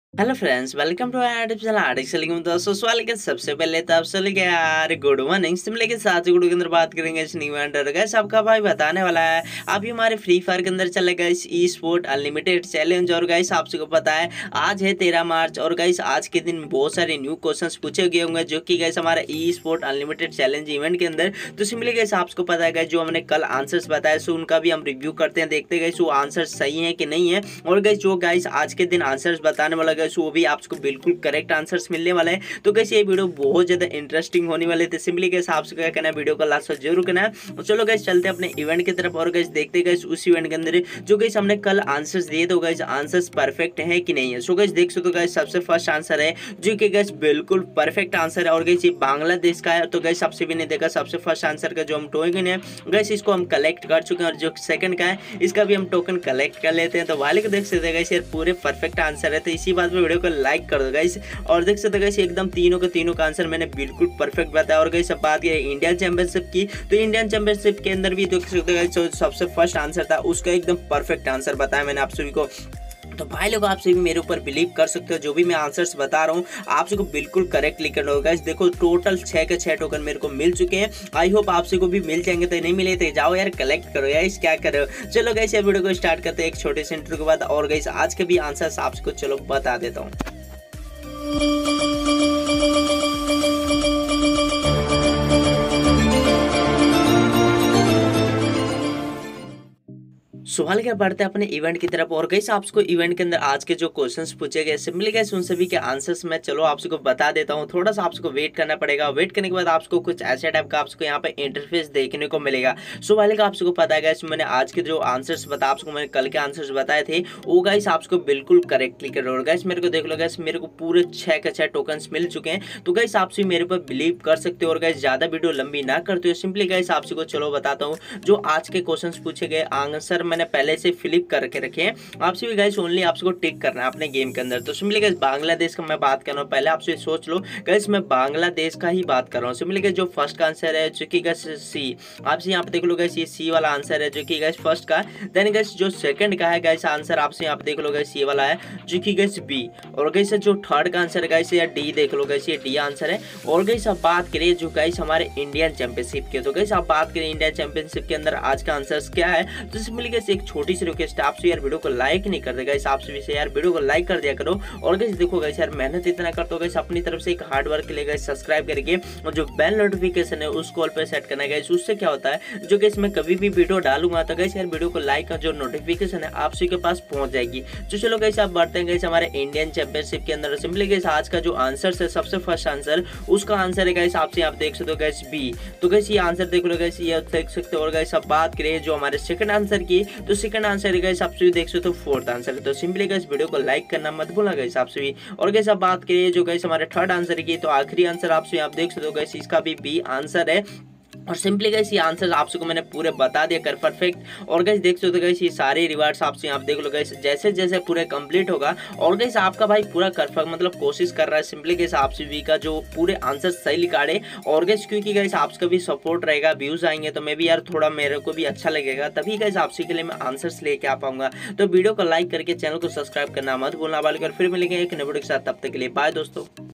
Hello friends, welcome to artificial में दोस्तों सवाल के सबसे पहले तो आप सभी के यार गुड मॉर्निंग। सिमले के साथ गुड के अंदर बात करेंगे इस न्यू एंटर गैस आपका भाई बताने वाला है। अभी हमारे फ्री फायर के अंदर चलेगा इस ई स्पोर्ट अनलिमिटेड चैलेंज। और गाइस आप सबको पता है आज है 13 मार्च और गाइस आज के दिन बहुत सारे न्यू क्वेश्चंस पूछे गए होंगे जो कि गाइस हमारा e sport unlimited challenge event के अंदर। तो सिंपली गाइस आपको पता है जो हमने कल आंसर्स बताए सो उनका भी हम रिव्यू करते हैं, देखते हैं गाइस वो आंसर सही है कि नहीं है। और गाइस जो गाइस आज के दिन आंसर्स बताने वाला गाइस वो भी आपको बिल्कुल करेक्ट आंसर्स मिलने वाले हैं। तो गाइस ये वीडियो बहुत ज्यादा इंटरेस्टिंग होने वाले थे। सिंपली गाइस आपसे क्या करना है, वीडियो को लास्ट तक जरूर करना है। तो चलो गाइस चलते हैं अपने इवेंट की तरफ और गाइस देखते हैं गाइस उस इवेंट के अंदर जो गाइस हमने कल आंसर्स दिए तो गाइस आंसर्स परफेक्ट है कि नहीं है। सो गाइस देख सकते हो गाइस सबसे फर्स्ट आंसर है जो कि गाइस बिल्कुल परफेक्ट आंसर है और गाइस ये बांग्लादेश का है। तो गाइस सबसे भी नहीं देखा सबसे फर्स्ट आंसर का जो हम टोकन है गाइस इसको हम कलेक्ट कर चुके हैं और जो सेकंड का है इसका भी हम टोकन कलेक्ट कर लेते हैं। तो वाले को देख सकते हैं गाइस ये पूरे परफेक्ट आंसर है। तो इसी बात में वीडियो को लाइक कर दो गाइस। और देख सकते हैं एकदम तीनों का आंसर मैंने बिल्कुल परफेक्ट बताया। और गाइस अब बात करें इंडियन चैंपियनशिप की तो इंडियन चैंपियनशिप के अंदर भी देख सकते हैं जो सबसे फर्स्ट आंसर था उसका एकदम परफेक्ट आंसर बताया मैंने आप सभी को। तो भाई लोग आप सभी मेरे ऊपर बिलीव कर सकते हो, जो भी मैं आंसर्स बता रहा हूँ आप सबको बिल्कुल करेक्ट लिखना होगा। देखो टोटल 6 के 6 टोकन मेरे को मिल चुके हैं। आई होप आप सबको भी मिल जाएंगे। तो नहीं मिले तो जाओ यार कलेक्ट करो यार, क्या करो। चलो गाइस ये वीडियो को स्टार्ट करते हैं एक छोटे से इंट्रो के बाद। और गाइस आज के भी आंसर्स आप सबको चलो बता देता हूँ। सवाल क्या बढ़ते हैं अपने इवेंट की तरफ। और गाइस आपको इवेंट के अंदर आज के जो क्वेश्चंस पूछे गए सिंपली गाइस उन सभी के आंसर्स मैं चलो आपको बता देता हूं। थोड़ा सा आपको वेट करना पड़ेगा। वेट करने के बाद आपको कुछ ऐसे टाइप का आपको यहाँ पे इंटरफेस देखने को मिलेगा। सो वाले का आपको पता है गाइस मैंने आज के जो आंसर्स बताया आपको मैंने कल के आंसर्स बताए थे वो गाइस आपको बिल्कुल करेक्टली कर रहे गाइस। मेरे को देख लो गाइस मेरे को पूरे 6 के 6 टोकन मिल चुके हैं। तो गाइस आप मेरे पर बिलीव कर सकते हो। और गाइस ज्यादा वीडियो लंबी ना करते हो सिंपली गाइस आपको चलो बताता हूँ जो आज के क्वेश्चन पूछे गए आंसर मैंने पहले से फिलिप करके रखे हैं। आपसे भी गाइस ओनली आपको टिक करना है अपने गेम के अंदर। तो सिंपली गाइस बांग्लादेश का मैं बात कर रहा हूँ, पहले आपसे सोच लो गाइस मैं बांग्लादेश का ही बात कर रहा हूँ। सिंपली गाइस जो फर्स्ट का आंसर है जो कि गाइस सी, आपसे यहाँ पे देख लो गाइस ये सी वाला आंसर है जो कि गाइस फर्स्ट का। देन गाइस जो सेकंड का है गाइस आंसर आपसे यहाँ पे देख लो गाइस ये वाला है जो कि गाइस बी। और गाइस जो थर्ड का आंसर है गाइस या डी देख लो गाइस ये डी आंसर है। और गाइस अब बात करें जो गाइस हमारे इंडियन चैंपियनशिप के, तो गाइस आप बात करें इंडियन चैंपियनशिप के अंदर आज का आंसर क्या है। तो सिंपली गाइस एक छोटी सी रिक्वेस्ट आपसे यार वीडियो को लाइक नहीं कर देगा इस आपसे भी से यार वीडियो को लाइक कर दिया करो। और गाइस देखो गाइस यार मेहनत इतना करते हो गाइस अपनी तरफ से एक हार्ड वर्क के लिए गाइस सब्सक्राइब करके और जो बेल नोटिफिकेशन है उस कॉल पे सेट करना है गाइस। उससे क्या होता है जो गाइस मैं कभी भी वीडियो डालूंगा तो गाइस यार वीडियो को लाइक का जो नोटिफिकेशन है आप सभी के पास पहुंच जाएगी। तो चलो गाइस आप बढ़ते हैं गाइस हमारे इंडियन चैंपियनशिप के अंदर। सिंपली गाइस आज का जो आंसर है सबसे फर्स्ट आंसर उसका आंसर है गाइस आपसे आप देख सकते हो गाइस बी। तो गाइस ये आंसर देख लो गाइस ये देख सकते हो। और गाइस अब बात करें जो हमारे सेकंड आंसर की तो सेकंड आंसर है गाइस आप सभी देख सकते हो फोर्थ आंसर है। तो सिंपली गाइस वीडियो को लाइक करना मत भूलना गाइस आप सभी। और गाइस अब बात करिए जो गाइस हमारे थर्ड आंसर की तो आखिरी आंसर आप देख सकते हो गाइस इसका भी बी आंसर है। और सिंपली गाइस ये आंसर आप सबको मैंने पूरे बता दिया कर परफेक्ट। और गाइस देख सकते हो गाइस ये सारे रिवार्ड्स आपसे आप देख लो गाइस जैसे जैसे पूरे कंप्लीट होगा। और गाइस आपका भाई पूरा कर मतलब कोशिश कर रहा है सिंपली गाइस आप सभी का जो पूरे आंसर सही निकाले। और गाइस क्योंकि गाइस आपका भी सपोर्ट रहेगा व्यूज आएंगे तो मैं भी यार थोड़ा मेरे को भी अच्छा लगेगा तभी गाइस आपसे के लिए मैं आंसर्स लेके आ पाऊंगा। तो वीडियो को लाइक करके चैनल को सब्सक्राइब करना मत भूलना। फिर मिलेंगे एक नए वीडियो के साथ, तब तक के लिए बाय दोस्तों।